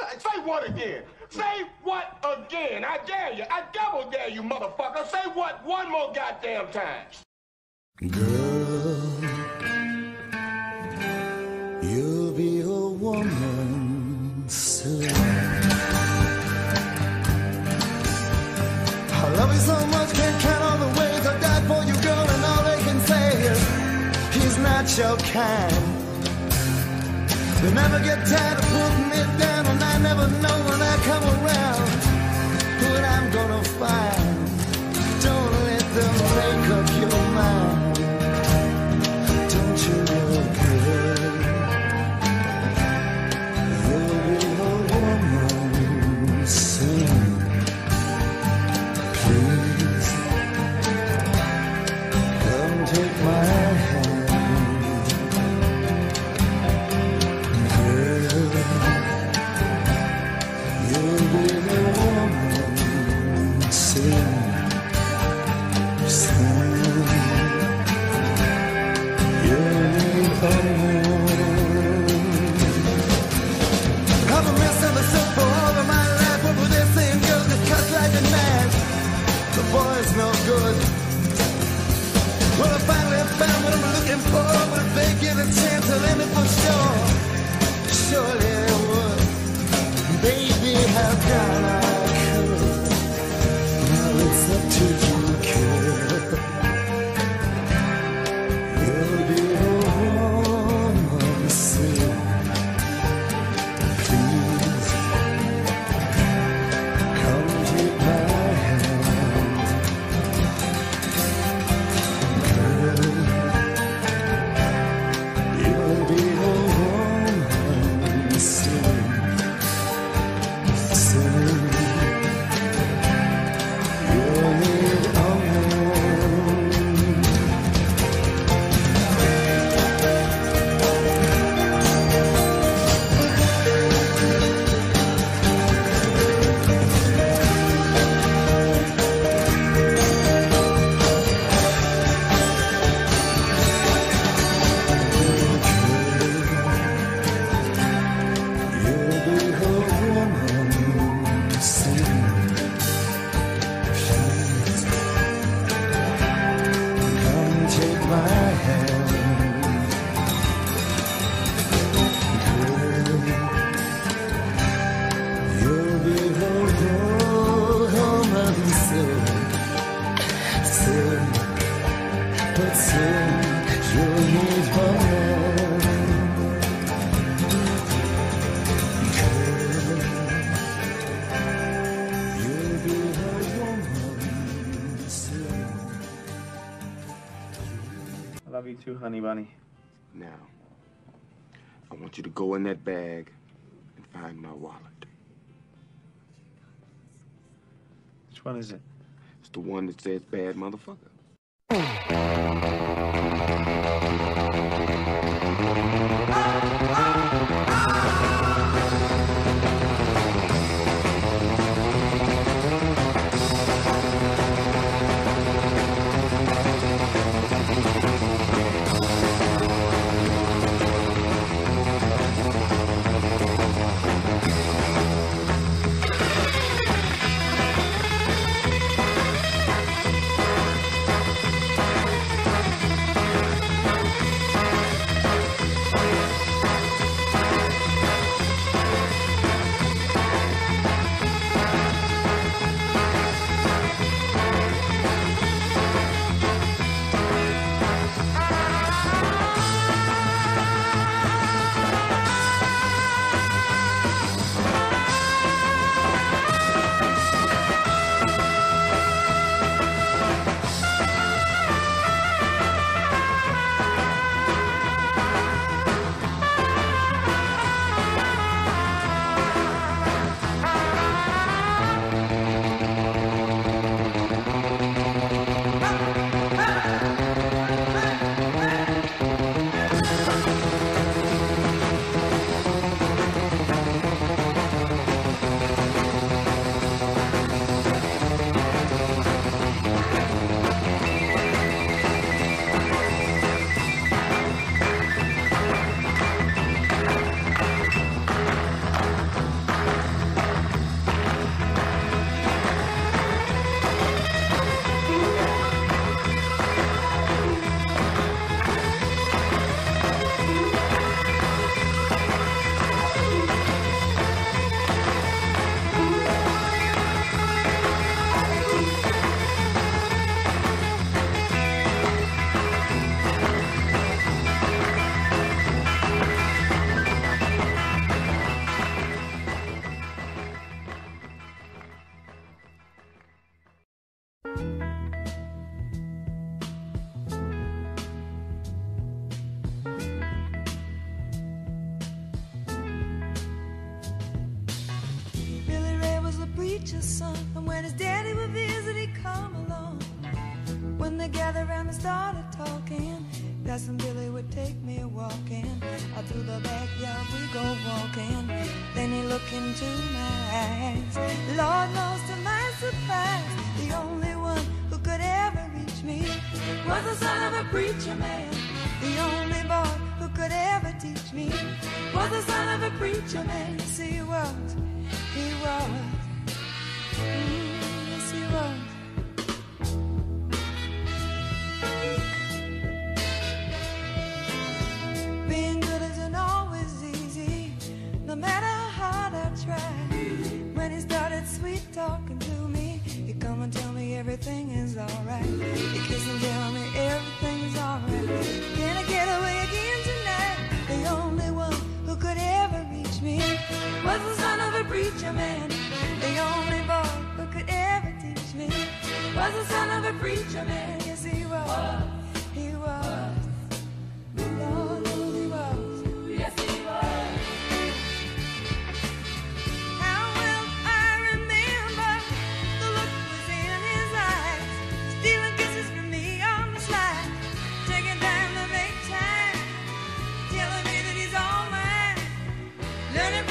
Say what again? Say what again? I dare you. I double dare you, motherfucker. Say what one more goddamn time. Girl, you'll be a woman soon. I love you so much, can't count all the ways I died for you, girl, and all they can say is he's not your kind. They never get tired of putting me down, and I never know when I come around what I'm gonna find. Don't let them make up your mind. Don't you look good? You'll be a woman soon. Please, come take my hand. You'll be a woman soon. I've been misunderstood for all of my life. What were they saying? Girls just cut like a knife. The boy's no good. Well, I finally found what I'm looking for, but if they get a chance, I'll end it for sure. Surely I would. Baby, how can I could? Now it's up to you, kid. You'll be a woman soon. Please, come take my hand. Girl, you'll be a woman soon. Soon, you'll need a woman. You'll be a woman soon. Please, come take my hand. Girl, you'll be a woman soon. Soon, but soon you'll need a man. You'll be a woman soon. I love you too, honey bunny. Now, I want you to go in that bag and find my wallet. Which one is it? It's the one that says bad motherfucker. preacher's son, and when his daddy would visit, he'd come along. When they gathered around and started talking, Cousin Billy would take me walking. Out through the backyard we go walking. Then he looked into my eyes. Lord knows to my surprise, the only one who could ever reach me was the son of a preacher man. The only boy who could ever teach me was the son of a preacher man. Yes, he was. He was. Yes, he was. Being good isn't always easy, no matter how hard I try. When he started sweet talking to me, he'd come and tell me everything is alright. He'd kiss and tell me everything's alright. Can I get away again tonight? The only one who could ever reach me was the son of a preacher man. The only boy who could ever teach me was the son of a preacher man. Yes, he was. He was. Lord, he was. Yes, he was. How well I remember the look was in his eyes, stealing kisses from me on the slide, taking time to make time, telling me that he's all mine, learning